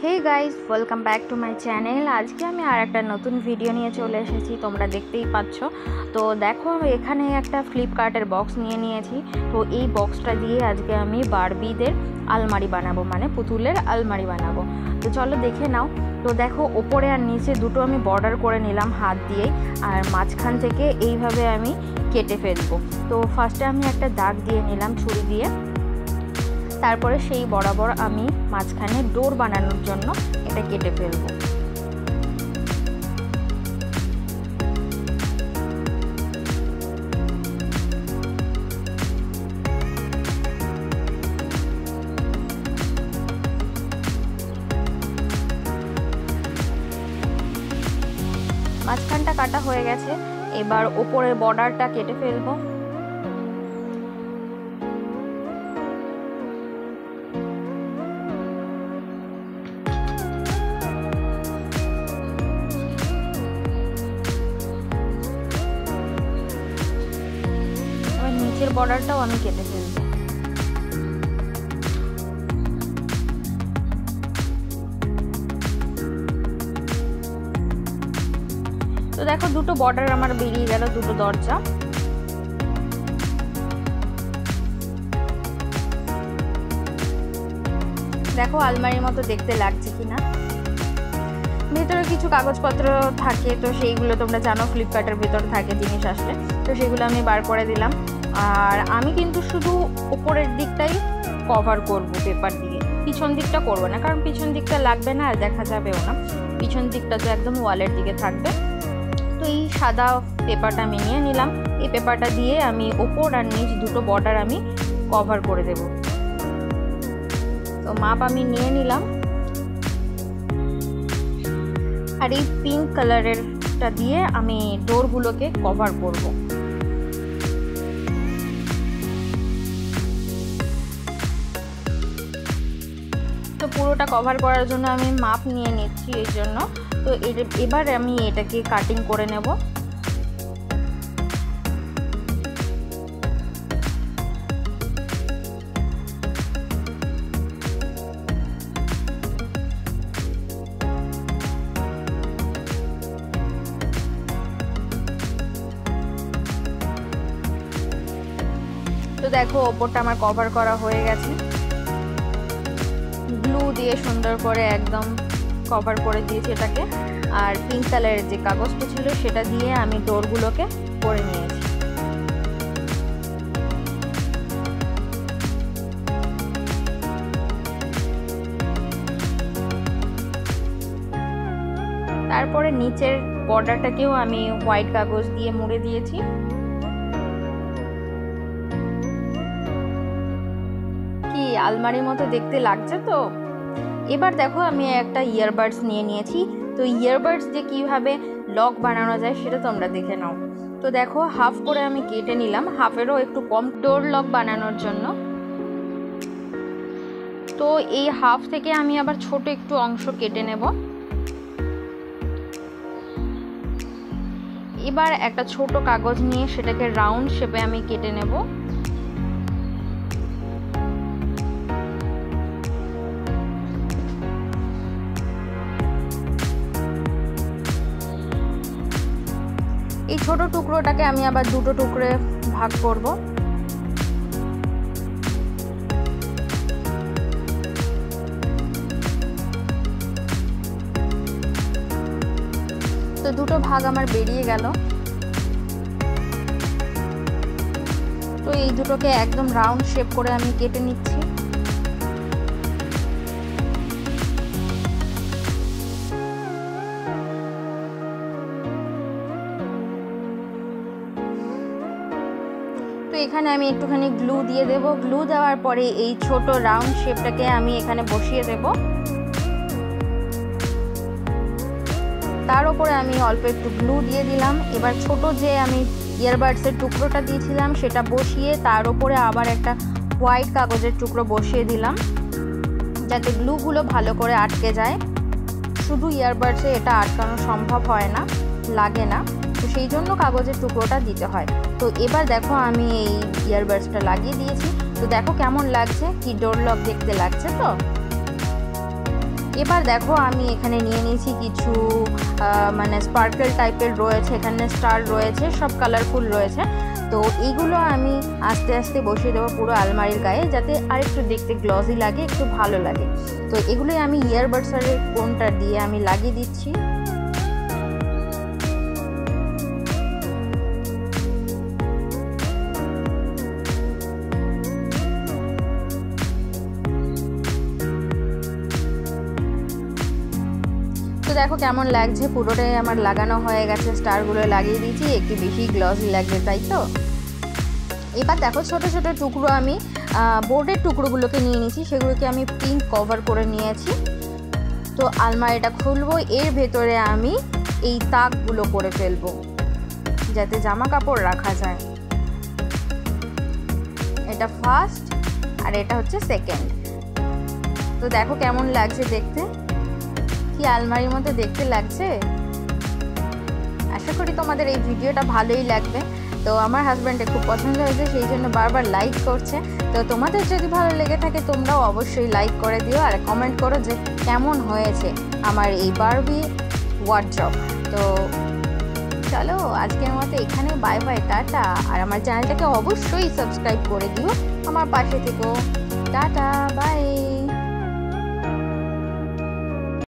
Hey guys welcome back to my channel. आज के আমি আর একটা নতুন ভিডিও নিয়ে চলে এসেছি, তোমরা দেখতেই পাচ্ছ। তো দেখো এখানে একটা ফ্লিপকার্টের বক্স নিয়ে নিয়েছি। তো এই বক্সটা দিয়ে আজকে আমি বারবিদের আলমারি বানাবো, মানে পুতুলের আলমারি বানাবো। তো চলো দেখে নাও। তো দেখো ওপরে আর নিচে দুটো আমি বর্ডার করে নিলাম হাত দিয়েই, আর মাঝখান থেকে এইভাবে আমি কেটে ফেলবো। তো ফার্স্টে আমি একটা দাগ দিয়ে নিলাম ছুরি দিয়ে, তারপরে সেই বরাবর আমি মাঝখানে ডোর বানানোর জন্য এটা কেটে ফেলবো। মাঝখানটা কাটা হয়ে গেছে, এবার ওপরের বর্ডারটা কেটে ফেলবো। নিচের বর্ডারটাও আমি কেটে ফেলবো। তো দেখো দুটো বর্ডার আমার বেরিয়ে গেল, দুটো দরজা। দেখো আলমারির মতো দেখতে লাগছে কিনা। ভেতরে কিছু কাগজপত্র থাকে, তো সেইগুলো তোমরা জানো ফ্লিপকার্টের ভেতরে থাকে জিনিস আসলে, তো সেগুলো আমি বার করে দিলাম। আর আমি কিন্তু শুধু উপরের দিকটাই কভার করব পেপার দিয়ে, পিছন দিকটা করব না, কারণ পিছন দিকটা লাগবে না আর দেখা যাবেও না। পিছন দিকটা তো একদম ওয়ালের দিকে থাকবে। তো এই সাদা পেপারটা আমি নিয়ে নিলাম, এই পেপারটা দিয়ে আমি ওপর আর নিচ দুটো বর্ডার আমি কভার করে দেব। তো মাপ আমি নিয়ে নিলাম, আর এই পিঙ্ক কালারেরটা দিয়ে আমি ডোরগুলোকে কভার করব। তো পুরোটা কভার করার জন্য আমি মাপ নিয়ে নিচ্ছি এই জন্য। তো এবার আমি এটাকে কাটিং করে নেব। তো দেখো ওপরটা আমার কভার করা হয়ে গেছে, গ্লু দিয়ে সুন্দর করে একদম কভার করে দিয়েছি এটাকে। আর পিঙ্ক কালারের যে কাগজটা ছিল সেটা দিয়ে আমি ডোরগুলোকে করে নিয়েছি। তারপরে নিচের বর্ডারটাকেও আমি হোয়াইট কাগজ দিয়ে মুড়ে দিয়েছি। কি আলমারির মতো দেখতে লাগছে তো। এবার দেখো আমি একটা ইয়ারবাডস নিয়ে নিয়েছি। তো ইয়ারবাডস দিয়ে কিভাবে লক বানানো যায় সেটা তোমরা দেখে নাও। তো দেখো হাফ করে আমি কেটে নিলাম, হাফেরও একটু কম ডোর লক বানানোর জন্য। তো এই হাফ থেকে আমি আবার ছোট একটু অংশ কেটে নেব। এবার একটা ছোট কাগজ নিয়ে সেটাকে রাউন্ড শেপে আমি কেটে নেব। এই ছোট টুকরোটাকে আমি আবার দুটো টুকরো ভাগ করব। তো দুটো ভাগ আমার বেরিয়ে গেল। তো এই দুটোকে একদম রাউন্ড শেপ করে আমি কেটে নিচ্ছি। তো এখানে আমি একটুখানি গ্লু দিয়ে দেব। গ্লু দেওয়ার পরে এই ছোট রাউন্ড শেপটাকে আমি এখানে বসিয়ে দেব। তার উপরে আমি অল্প একটু গ্লু দিয়ে দিলাম। এবার ছোট যে আমি ইয়ারবাডসের টুকরোটা দিয়েছিলাম সেটা বসিয়ে তার উপরে আবার একটা হোয়াইট কাগজের টুকরো বসিয়ে দিলাম, যাতে গ্লুগুলো ভালো করে আটকে যায়। শুধু ইয়ারবাডসে এটা আটকানো সম্ভব হয় না, লাগে না, তো সেই জন্য কাগজের টুকরোটা দিতে হয়। তো এবার দেখো আমি এই ইয়ারবাডসটা লাগিয়ে দিয়েছি। তো দেখো কেমন লাগছে, কি ডোর লক দেখতে লাগছে। তো এবার দেখো আমি এখানে নিয়ে নিয়েছি কিছু মানে স্পার্কেল টাইপের রয়েছে, এখানে স্টার রয়েছে, সব কালারফুল রয়েছে। তো এইগুলো আমি আস্তে আস্তে বসিয়ে দেবো পুরো আলমারির গায়ে, যাতে আরেকটু দেখতে গ্লসি লাগে, একটু ভালো লাগে। তো এগুলোই আমি ইয়ারবাডসের কোনটা দিয়ে আমি লাগিয়ে দিচ্ছি। তো দেখো কেমন লাগছে, পুরোটাই আমার লাগানো হয়ে গেছে, স্টারগুলো লাগিয়ে দিয়েছি, একটু বেশি গ্লসি লাগবে তাই তো। এবার দেখো ছোট ছোট টুকরো আমি বোর্ডের টুকরোগুলোকে নিয়ে নিয়েছি, সেগুলোকে আমি পিঙ্ক কভার করে নিয়েছি। তো আলমারিটা খুলবো, এর ভেতরে আমি এই তাকগুলো করে ফেলবো যাতে জামা কাপড় রাখা যায়। এটা ফার্স্ট আর এটা হচ্ছে সেকেন্ড। তো দেখো কেমন লাগছে দেখতে, কি আলমারির মধ্যে দেখতে লাগছে। আশা করি তোমাদের এই ভিডিওটা ভালোই লাগবে। তো আমার হাজব্যান্ডের খুব পছন্দ হয়েছে, সেই জন্য বারবার লাইক করছে। তো তোমাদের যদি ভালো লেগে থাকে তোমরাও অবশ্যই লাইক করে দিও আর কমেন্ট করো যে কেমন হয়েছে আমার এই বারবি ওয়ার্ড্রব। তো চলো আজকের মতো এখানে বাই বাই, টাটা। আর আমার চ্যানেলটাকে অবশ্যই সাবস্ক্রাইব করে দিও, আমার পাশে থেকো। Tata, by.